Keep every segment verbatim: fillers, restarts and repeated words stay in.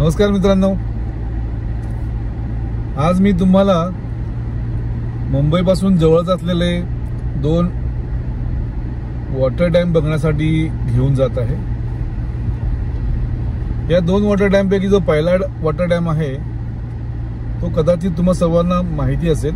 नमस्कार मित्रांनो, आज मी तुम्हाला मुंबईपासून जवळच असलेले दोन वॉटर डॅम बघण्यासाठी घेऊन जात आहे। या दोन वॉटर डॅम पैकी जो पहिला वॉटर डॅम आहे तो कदाचित तुम्हा सर्वांना माहिती असेल,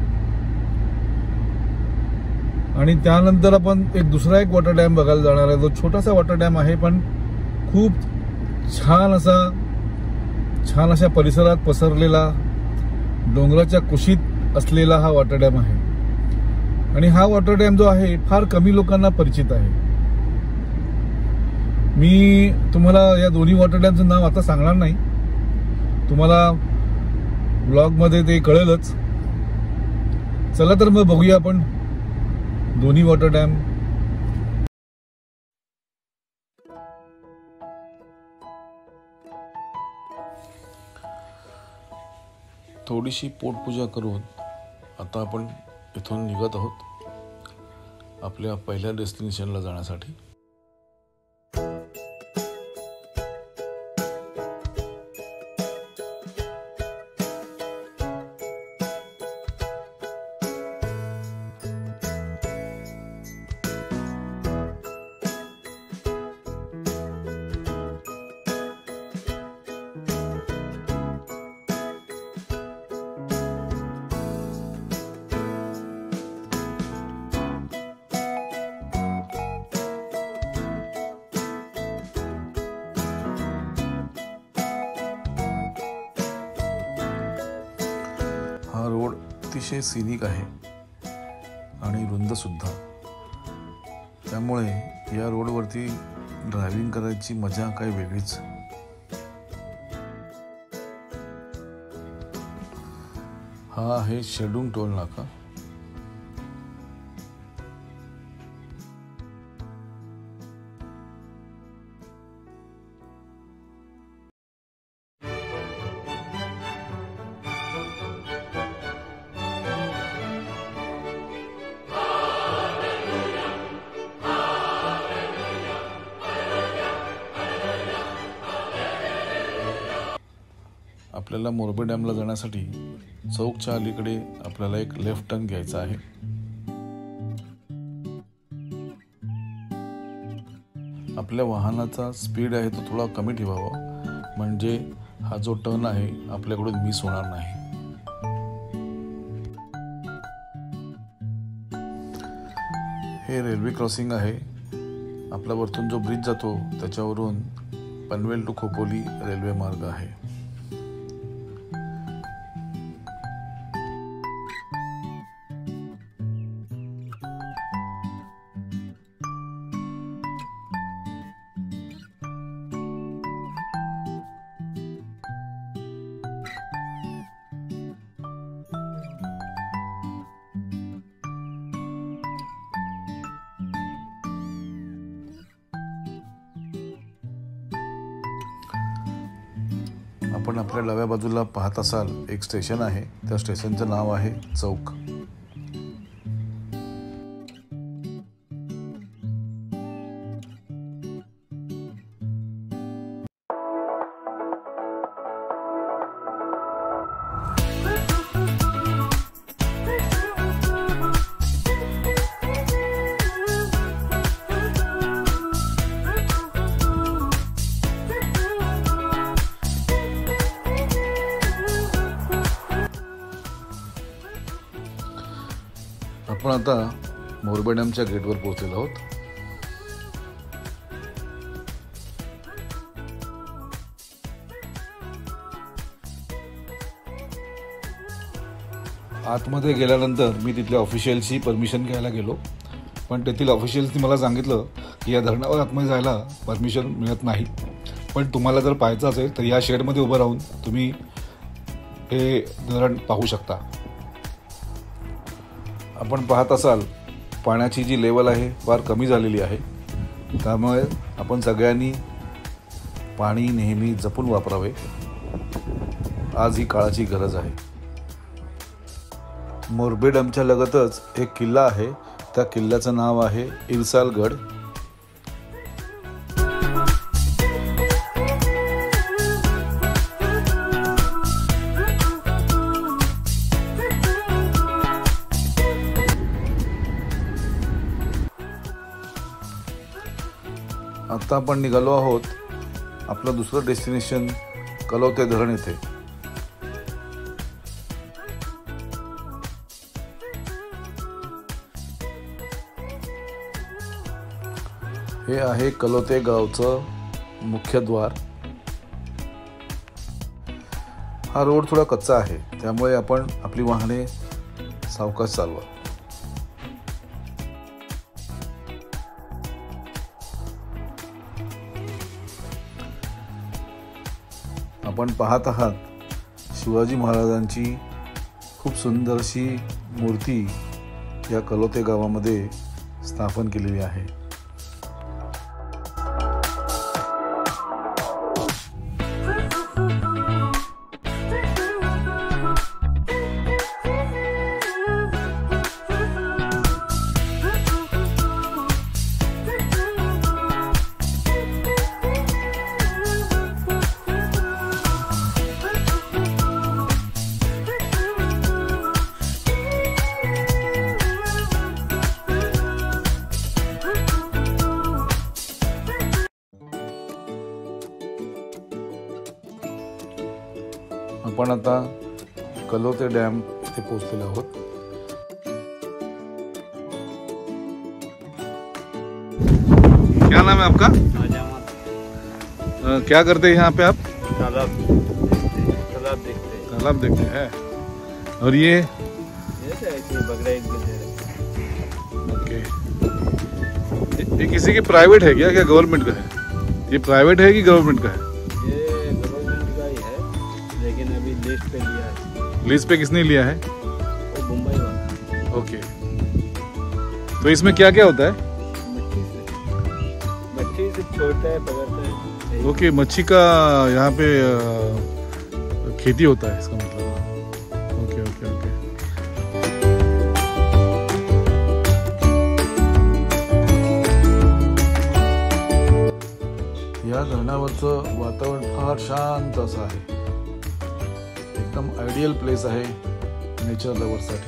आणि त्यानंतर आपण एक दुसरा एक वॉटर डॅम बघायला जाणार आहे। जो छोटासा वॉटर डॅम आहे, पण खूप छान असा छान अशा परिसरात पसरलेला डोंगराच्या कुशीत असलेला हा वॉटर डॅम आहे। आणि हा वॉटर डॅम जो आहे फार कमी लोकांना परिचित आहे। मी तुम्हाला या दोन्ही वॉटर डॅमचं नाव आता सांगणार नाही, तुम्हाला ब्लॉग मध्ये ते कळेलच। चला तर मग बघूया आपण दोन्ही वॉटर डॅम। थोडीशी पोटपूजा करून आता आपण इथून निघत आहोत आपल्या पहिल्या डेस्टिनेशनला जाण्यासाठी। हा रोड अतिशय सिनिक आहे आणि रुंद सुद्धा, त्यामुळे या रोडवरती ड्रायव्हिंग करायची मजा काही वेगळीच। हा आहे शेडूंग टोल नाका। आपल्याला मोरबे डॅमला जाण्यासाठी चौकच्या अलीकडे आपल्याला एक लेफ्ट टर्न घ्यायचा आहे। आपल्या वाहनाचा स्पीड आहे तो थोडा कमी ठेवावा, म्हणजे हा जो टर्न आहे आपल्याकडून मिस होणार नाही। हे रेल्वे क्रॉसिंग आहे। आपल्या वरतून जो ब्रिज जातो त्याच्यावरून पनवेल टू खोपोली रेल्वे मार्ग आहे। आपण आपल्या डाव्या बाजूला पाहत असाल एक स्टेशन आहे, त्या स्टेशनचं नाव आहे चौक। आपण आता मोरबे डॅमच्या गेटवर पोहोचलेलो आहोत। आतमध्ये गेल्यानंतर मी तिथल्या ऑफिशियलची परमिशन घ्यायला गेलो, पण तेथील ऑफिशियल्सनी मला सांगितलं की या धरणावर आतमध्ये जायला परमिशन मिळत नाही, पण तुम्हाला जर पाहायचं असेल तर या शेडमध्ये उभं राहून तुम्ही हे धरण पाहू शकता। आपण पाहत असाल पाण्याची जी लेवल आहे फार कमी झालेली आहे, त्यामुळे आपण सगळ्यांनी पाणी नेहमी जपून वापरावे। आज ही काळाची गरज आहे। मोरबे डॅमच्या लगतच एक किल्ला आहे, त्या किल्ल्याचं नाव आहे इरसालगड। आता आपण निघालो आहोत आपलं दुसरं डेस्टिनेशन कलवते धरण येथे. हे आहे कलवते गावचं मुख्य द्वार. हा रोड थोडा कच्चा आहे, त्यामुळे आपण आपली वाहने सावकाश चालवा. आपण पाहत आहात शिवाजी महाराजांची खूप सुंदर अशी मूर्ती या कलवते गावामध्ये स्थापन केलेली आहे. आपण आता कलवते डॅम इथे पोहोचलेलो आहोत. क्या नाम है आपका? आ, क्या करते हैं यहाँ पे आप? तालाब तालाब देखते हैं. तालाब देखते हैं. और ये ओके, ये किसी की प्राइवेट है क्या, क्या गवर्नमेंट का है? ये प्राइवेट है कि गवर्नमेंट का है? लीज पे लिया है. लीज पे किसने लिया है? वो मुंबई वाला. ओके, तो इसमें क्या क्या होता है? मच्छी से मच्छी से छोड़ता है, पकड़ता है. ओके, मच्छी का यहाँ पे आ, खेती होता है इसका मतलब. Okay okay okay. या धरणावरचं वातावरण फार शांत असं आहे. एकदम आयडियल प्लेस आहे नेचर लव्हर्ससाठी.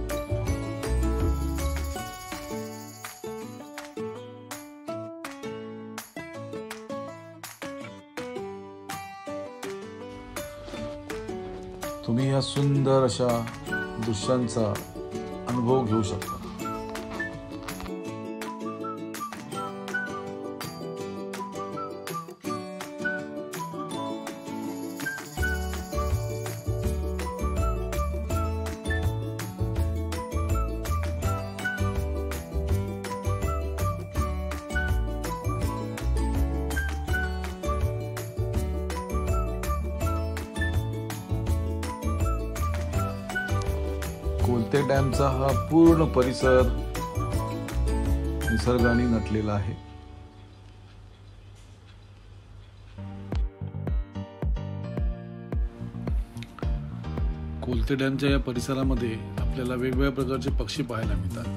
तुम्ही या सुंदर अशा दृश्यांचा अनुभव घेऊ शकता. कोलते डॅमचा हा पूर्ण परिसर निसर्गाने नटलेला आहे. कोलते डॅमच्या या परिसरामध्ये आपल्याला वेगवेगळ्या प्रकारचे पक्षी पाहायला मिळतात.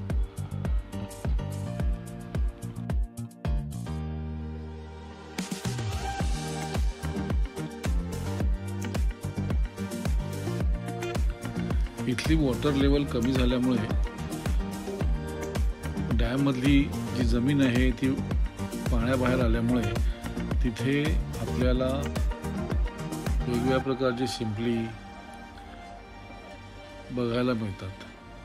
इथली वॉटर लेवल कमी झाल्यामुळे डॅम मधली जी जमीन आहे ती पाण्याबाहेर आल्यामुळे तिथे आपल्याला वेगवेगळ्या प्रकारचे शिंपली बघायला मिळतात.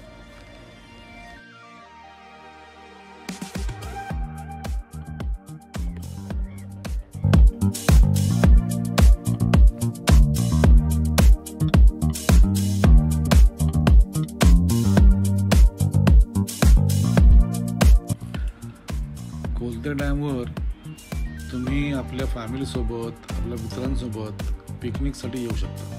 कोलते डॅमवर तुम्ही आपल्या फॅमिली सोबत, आपल्या मित्रांसोबत पिकनिकसाठी येऊ शकता.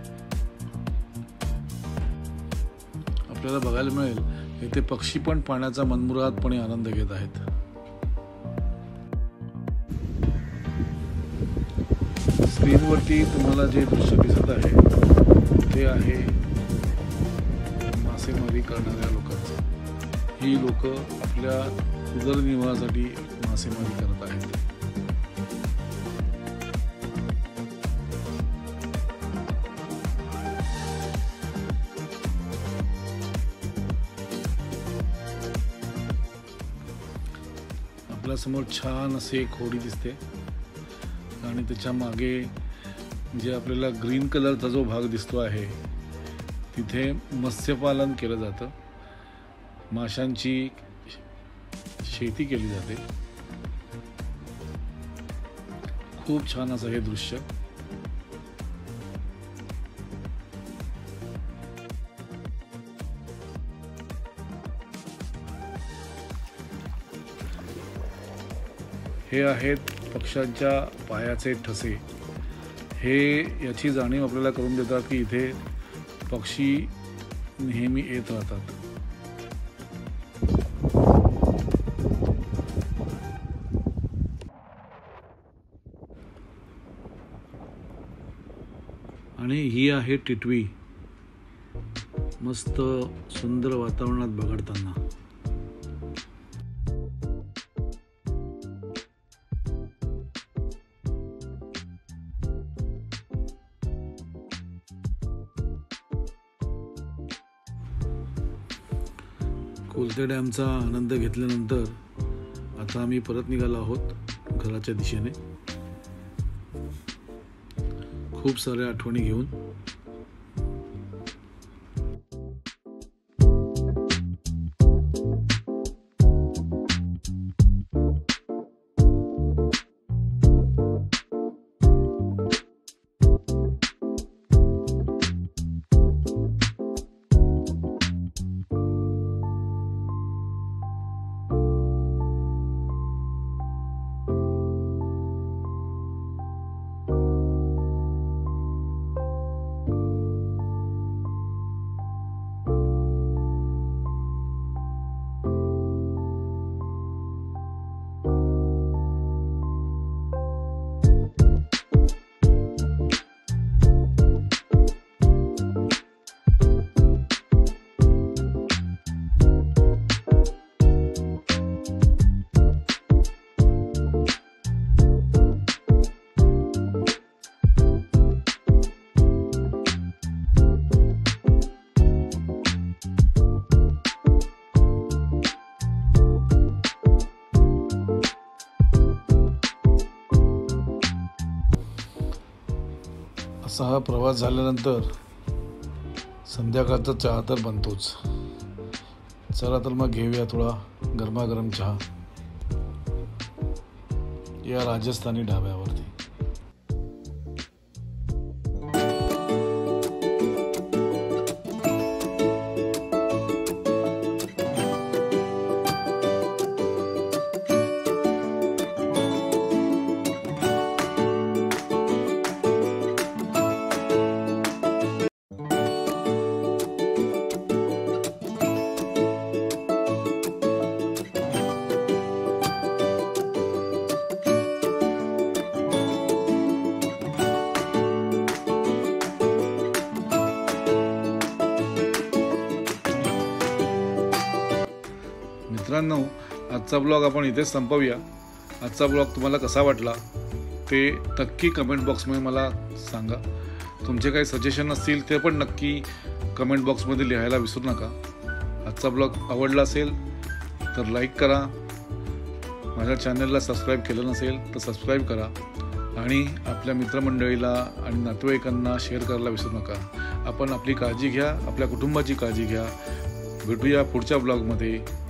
आपल्याला बघायला मिळेल इथे पक्षी पण पाण्याचा मनमुरादपणे आनंद घेत आहेत. स्क्रीनवरती तुम्हाला जे दृश्य दिसत आहे ते आहे मासेमारी करणाऱ्या लोकांचं. ही लोक आपल्या उदरनिर्वाहासाठी मासेमारी करत आहेत. घरासमोर छान असे एक होडी दिसते आणि त्याच्या मागे जे आपल्याला ग्रीन कलरचा जो भाग दिसतो आहे तिथे मत्स्यपालन केलं जातं, माशांची शेती केली जाते. खूप छान असं हे दृश्य. हे आहेत पक्ष्यांच्या पायाचे ठसे. हे याची जाणीव आपल्याला करून देतात की इथे पक्षी नेहमी येत राहतात. आणि ही आहे टिटवी, मस्त सुंदर वातावरणात बघडताना. कोलते डॅमचा आनंद घेतल्यानंतर आता आम्ही परत निघालो आहोत घराच्या दिशेने, खूप साऱ्या आठवणी घेऊन. असा हा प्रवास झाल्यानंतर संध्याकाळचा चहा तर बनतोच. चला तर मग घेऊया थोडा गरमागरम चहा या राजस्थानी ढाब्यावरती. मित्रांनो, आजचा ब्लॉग आपण इथेच संपवूया. आजचा ब्लॉग तुम्हाला कसा वाटला ते नक्की कमेंट बॉक्समध्ये मला सांगा. तुमचे काही सजेशन असतील ते पण नक्की कमेंट बॉक्समध्ये लिहायला विसरू नका. आजचा ब्लॉग आवडला असेल तर लाईक करा, माझ्या चॅनलला सबस्क्राईब केलं नसेल तर सबस्क्राईब करा आणि आपल्या मित्रमंडळीला आणि नातेवाईकांना शेअर करायला विसरू नका. आपण आपली काळजी घ्या, आपल्या कुटुंबाची काळजी घ्या. भेटूया पुढच्या ब्लॉगमध्ये.